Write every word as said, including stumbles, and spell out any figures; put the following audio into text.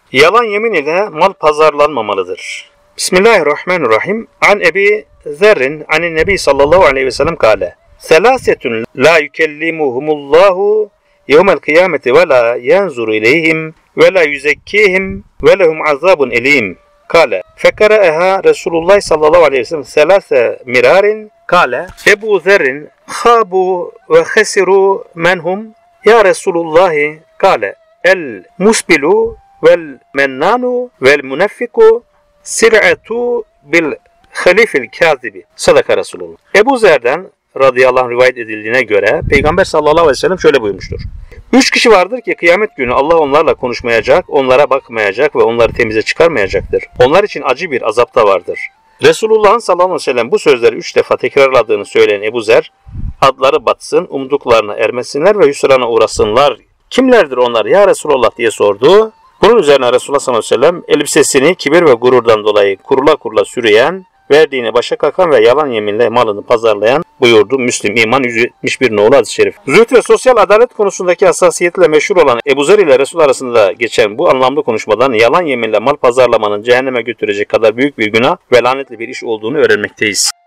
Yalan yemin ile mal pazarlanmamalıdır. Bismillahirrahmanirrahim. An Ebi Zerrin anin Nebi sallallahu aleyhi ve sellem kâle. Selâsetun la yükellimuhumullahu yevmel kıyameti ve la yenzuru ileyhim ve la yüzekkihim ve lehum azabun elim. Kale. Fekaraeha Resulullah sallallahu aleyhi ve sellem selâse mirarin. Kale. Ebu Zerrin khabu ve khesiru menhum. Ya Resulullah. Kale. El musbilu vel mennanu vel munaffiku sir'atu bil halifil kazibi. Sadaka Resulullah. Ebu Zer'den radıyallahu anh rivayet edildiğine göre Peygamber sallallahu aleyhi ve sellem şöyle buyurmuştur. Üç kişi vardır ki kıyamet günü Allah onlarla konuşmayacak, onlara bakmayacak ve onları temize çıkarmayacaktır. Onlar için acı bir azapta vardır. Resulullah'ın sallallahu aleyhi ve sellem bu sözleri üç defa tekrarladığını söyleyen Ebu Zer, adları batsın, umduklarına ermesinler ve hüsrana uğrasınlar. Kimlerdir onlar ya Resulullah diye sordu. Bunun üzerine Resulullah sallallahu aleyhi ve sellem elbisesini kibir ve gururdan dolayı kurula kurula sürüyen, verdiğine başa kakan ve yalan yeminle malını pazarlayan buyurdu. Müslim İman yüz yetmiş bir nolu hadis-i şerif. Zühd ve sosyal adalet konusundaki hassasiyetiyle meşhur olan Ebu Zer ile Resul arasında geçen bu anlamlı konuşmadan yalan yeminle mal pazarlamanın cehenneme götürecek kadar büyük bir günah ve lanetli bir iş olduğunu öğrenmekteyiz.